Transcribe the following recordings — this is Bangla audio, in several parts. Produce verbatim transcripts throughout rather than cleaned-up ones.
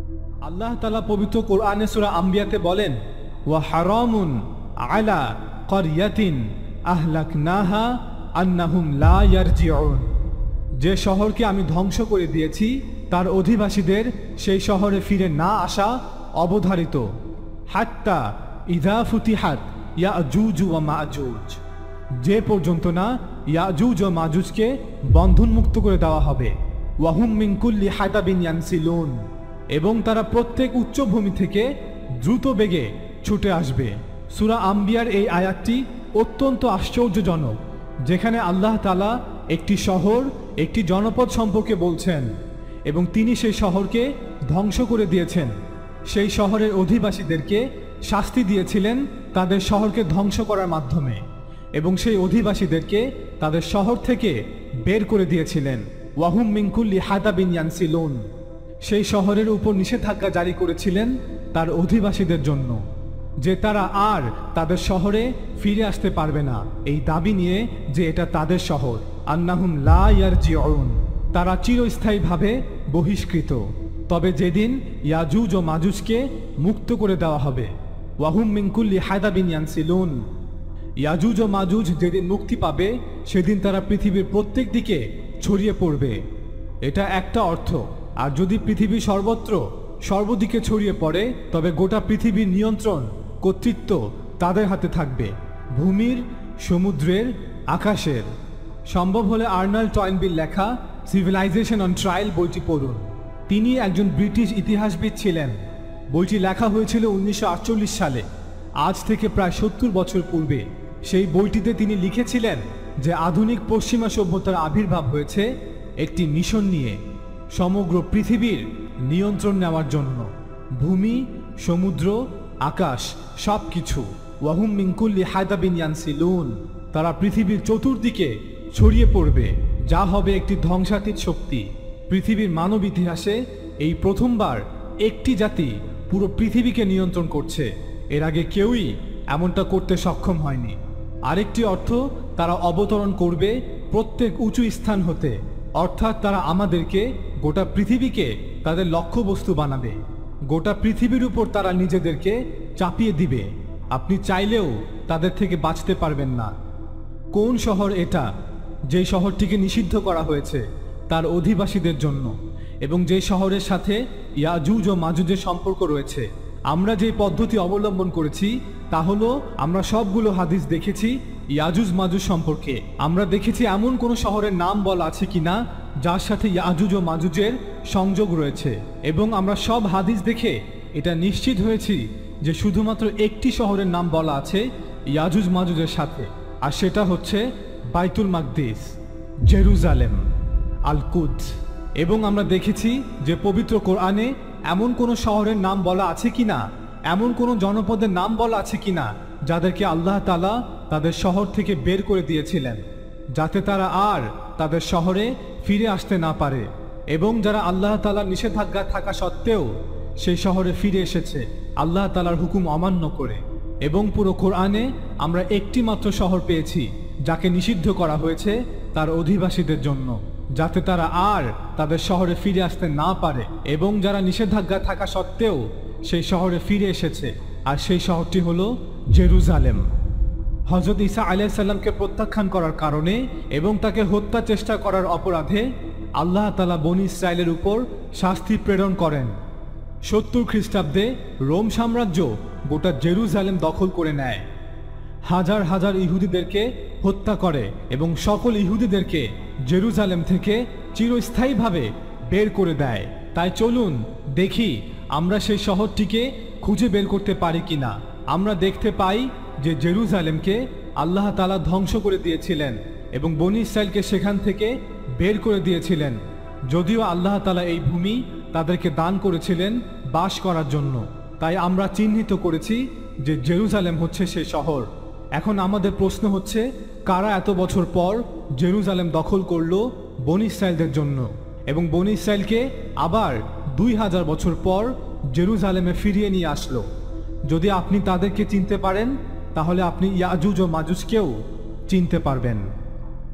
আল্লাহ তাআলা পবিত্র কোরআনে সূরা আম্বিয়াতে বলেন, ওয়া হারামুন আলা ক্বরিয়াতিন আহলাকনাহা আন্নাহুম লা ইয়ারজিউন। যে শহরকে আমি ধ্বংস করে দিয়েছি তার অধিবাসীদের সেই শহরে ফিরে না আসা অবধারিত। হাত্তা ইযা ফুতিহাত ইয়াজুজ ওয়া মাজুজ, যে পর্যন্ত না ইয়াজুজ ও মাজুজকে বন্ধনমুক্ত করে দেওয়া হবে। ওয়াহুম মিন কুল্লি হাদাবিন ইয়ানসিলুন, এবং তারা প্রত্যেক উচ্চভূমি থেকে দ্রুত বেগে ছুটে আসবে। সূরা আম্বিয়ার এই আয়াতটি অত্যন্ত আশ্চর্যজনক, যেখানে আল্লাহ তাআলা একটি শহর, একটি জনপদ সম্পর্কে বলছেন এবং তিনি সেই শহরকে ধ্বংস করে দিয়েছেন। সেই শহরের অধিবাসীদেরকে শাস্তি দিয়েছিলেন তাদের শহরকে ধ্বংস করার মাধ্যমে, এবং সেই অধিবাসীদেরকে তাদের শহর থেকে বের করে দিয়েছিলেন। ওয়াহুম মিন কুল্লি হাদাবিন ইয়ানসিলুন, সেই শহরের উপর নিষেধাজ্ঞা জারি করেছিলেন তার অধিবাসীদের জন্য যে তারা আর তাদের শহরে ফিরে আসতে পারবে না, এই দাবি নিয়ে যে এটা তাদের শহর। আন্নাহুম লা ইয়ারজিউন, তারা চিরস্থায়ীভাবে বহিষ্কৃত। তবে যেদিন ইয়াজুজ ও মাজুজকে মুক্ত করে দেওয়া হবে, ওয়াহুম মিন কুল্লি হাদাবিন ইয়ানসিলুন, ইয়াজুজ ও মাজুজ যেদিন মুক্তি পাবে সেদিন তারা পৃথিবীর প্রত্যেক দিকে ছড়িয়ে পড়বে। এটা একটা অর্থ। আর যদি পৃথিবী সর্বত্র সর্বদিকে ছড়িয়ে পড়ে তবে গোটা পৃথিবীর নিয়ন্ত্রণ, কর্তৃত্ব তাদের হাতে থাকবে, ভূমির, সমুদ্রের, আকাশের। সম্ভব হলে আর্নাল্ড টয়েনবির লেখা সিভিলাইজেশন অন ট্রায়াল বইটি পড়ুন। তিনি একজন ব্রিটিশ ইতিহাসবিদ ছিলেন। বইটি লেখা হয়েছিল উনিশশো আটচল্লিশ সালে, আজ থেকে প্রায় সত্তর বছর পূর্বে। সেই বইটিতে তিনি লিখেছিলেন যে আধুনিক পশ্চিমা সভ্যতার আবির্ভাব হয়েছে একটি মিশন নিয়ে, সমগ্র পৃথিবীর নিয়ন্ত্রণ নেওয়ার জন্য। ভূমি, সমুদ্র, আকাশ সব কিছু। ওয়াহুম মিন কুল্লি হাদাবিন ইয়ানসিলুন, তারা পৃথিবীর চতুর্দিকে ছড়িয়ে পড়বে, যা হবে একটি ধ্বংসাতীত শক্তি। পৃথিবীর মানব ইতিহাসে এই প্রথমবার একটি জাতি পুরো পৃথিবীকে নিয়ন্ত্রণ করছে। এর আগে কেউই এমনটা করতে সক্ষম হয়নি। আরেকটি অর্থ, তারা অবতরণ করবে প্রত্যেক উঁচু স্থান হতে, অর্থাৎ তারা আমাদেরকে, গোটা পৃথিবীকে তাদের লক্ষ্যবস্তু বানাবে। গোটা পৃথিবীর উপর তারা নিজেদেরকে চাপিয়ে দিবে। আপনি চাইলেও তাদের থেকে বাঁচতে পারবেন না। কোন শহর এটা, যেই শহরটিকে নিষিদ্ধ করা হয়েছে তার অধিবাসীদের জন্য, এবং যে শহরের সাথে ইয়াজুজ ও মাজুজের সম্পর্ক রয়েছে? আমরা যে পদ্ধতি অবলম্বন করেছি তা হলো, আমরা সবগুলো হাদিস দেখেছি ইয়াজুজ মাজুজ সম্পর্কে। আমরা দেখেছি এমন কোনো শহরের নাম বলা আছে কিনা যার সাথে ইয়াজুজ ও মাজুজের সংযোগ রয়েছে, এবং আমরা সব হাদিস দেখে এটা নিশ্চিত হয়েছি যে শুধুমাত্র একটি শহরের নাম বলা আছে ইয়াজুজ মাজুজের সাথে, আর সেটা হচ্ছে বাইতুল মাকদিস, জেরুজালেম, আল কুদস। এবং আমরা দেখেছি যে পবিত্র কোরআনে এমন কোনো শহরের নাম বলা আছে কিনা, এমন কোনো জনপদের নাম বলা আছে কিনা যাদেরকে আল্লাহ তাআলা তাদের শহর থেকে বের করে দিয়েছিলেন, যাতে তারা আর তাদের শহরে ফিরে আসতে না পারে, এবং যারা আল্লাহ তাআলার নিষেধাজ্ঞা থাকা সত্ত্বেও সেই শহরে ফিরে এসেছে আল্লাহ তাআলার হুকুম অমান্য করে। এবং পুরো কোরআনে আমরা একটি মাত্র শহর পেয়েছি যাকে নিষিদ্ধ করা হয়েছে তার অধিবাসীদের জন্য, যাতে তারা আর তাদের শহরে ফিরে আসতে না পারে, এবং যারা নিষেধাজ্ঞা থাকা সত্ত্বেও সেই শহরে ফিরে এসেছে, আর সেই শহরটি হলো জেরুজালেম। হযরত ঈসা আলাইহিস সালামকে প্রত্যাখ্যান করার কারণে এবং তাকে হত্যা চেষ্টা করার অপরাধে আল্লাহ তাআলা বনী ইসরায়েলের উপর শাস্তি প্রেরণ করেন। সত্তর খ্রিস্টাব্দে রোম সাম্রাজ্য গোটা জেরুজালেম দখল করে নেয়, হাজার হাজার ইহুদিদেরকে হত্যা করে এবং সকল ইহুদিদেরকে জেরুজালেম থেকে চিরস্থায়ীভাবে বের করে দেয়। তাই চলুন দেখি আমরা সেই শহরটিকে খুঁজে বের করতে পারি কিনা। আমরা দেখতে পাই যে জেরুজালেমকে আল্লাহ তাআলা ধ্বংস করে দিয়েছিলেন এবং বনী ইসরায়েলকে সেখান থেকে বের করে দিয়েছিলেন, যদিও আল্লাহ তাআলা এই ভূমি তাদেরকে দান করেছিলেন বাস করার জন্য। তাই আমরা চিহ্নিত করেছি যে জেরুজালেম হচ্ছে সেই শহর। এখন আমাদের প্রশ্ন হচ্ছে, কারা এত বছর পর জেরুজালেম দখল করলো বনী ইসরায়েলদের জন্য, এবং বনী ইসরায়েলকে আবার দুই হাজার বছর পর জেরুজালেমে ফিরিয়ে নিয়ে আসলো? যদি আপনি তাদেরকে চিনতে পারেন তাহলে আপনি ইয়াজুজ ও মাজুজকেও চিনতে পারবেন।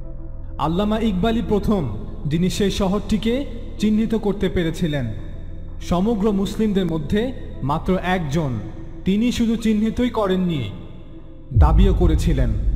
আল্লামা ইকবালই প্রথম যিনি সেই শহরটিকে চিহ্নিত করতে পেরেছিলেন। সমগ্র মুসলিমদের মধ্যে মাত্র একজন, তিনি শুধু চিহ্নিতই করেননি, দাবিও করেছিলেন।